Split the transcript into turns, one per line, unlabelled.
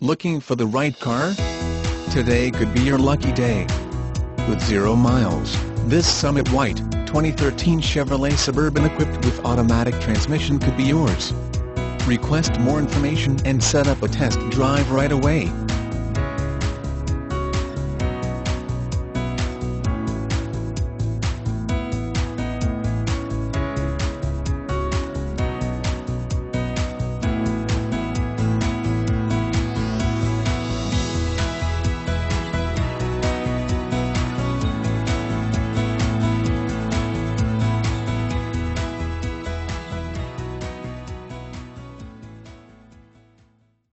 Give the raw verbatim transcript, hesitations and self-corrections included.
Looking for the right car? Today could be your lucky day. With zero miles, this Summit White, twenty thirteen Chevrolet Suburban equipped with automatic transmission could be yours. Request more information and set up a test drive right away.